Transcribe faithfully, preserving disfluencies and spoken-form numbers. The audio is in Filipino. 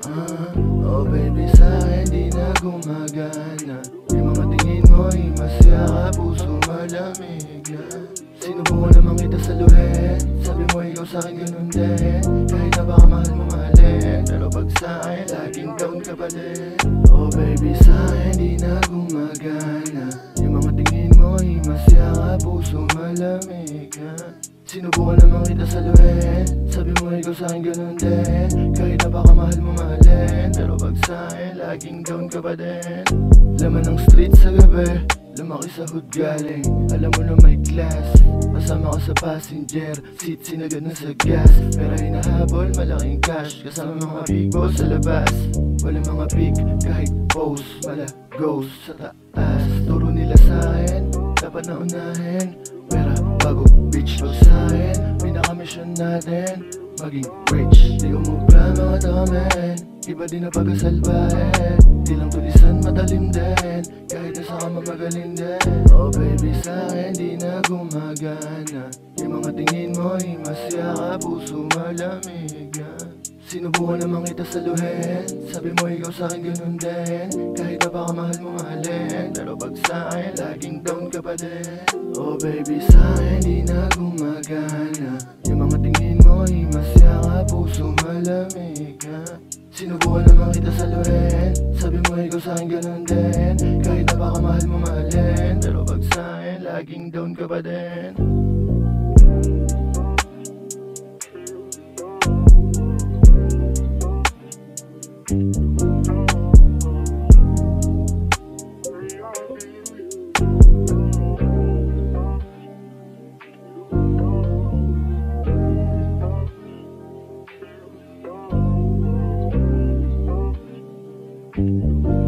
Ah, oh baby, sa'kin di na gumagana. Yung mga tingin mo'y masaya, puso malamig na. Sinubukan naman kita saluhin, sabi mo ikaw sa'kin ganun din. Kahit na baka mahal mo mahalin, pero pag sa'kin laging down ka pa din. Oh baby, sa'kin di na gumagana. Yung mga tingin mo'y masaya, puso malamig na. Sinubukan naman kita saluhin, sabi mo ikaw sa'kin ganun din. Kahit na baka mahal mo mahalin, pero pag sa'kin laging down ka pa din. Laman ng street sa gabi, lumaki sa hood galing. Alam mo na may class, kasama ka sa passenger seat, sinagad na sa gas. Pero hinahabol malaking cash, kasama mga big boss sa labas. Walang mga big kahit pose, mala ghost sa taas. Turo nila sa'kin, dapat na unahin. Pera bago bitch, pag sa'kin pinaka-mission natin maging rich. Di umubra mga tamen, iba din na pagkasalbahin. Di lang tulisan matalim din, kahit nasa ka mamagaling din. Oh baby, sa'kin di na gumagana. Yung mga tingin mo'y masaya ka, puso malamig na. Sinubukan naman kita saluhin, sabi mo ikaw sa'kin ganun din. Kahit na baka mahal mo mahalin, pero pag sa'kin laging down ka pa din. Oh baby, sa'kin di na gumagana. Yung mga tingin mo'y masaya ka, puso malamig na. Sinubukan naman kita saluhin, sabi mo ikaw sa'kin ganun din. Kahit na baka mahal mo mahalin, pero pag sa'kin laging down ka pa din. Thank you.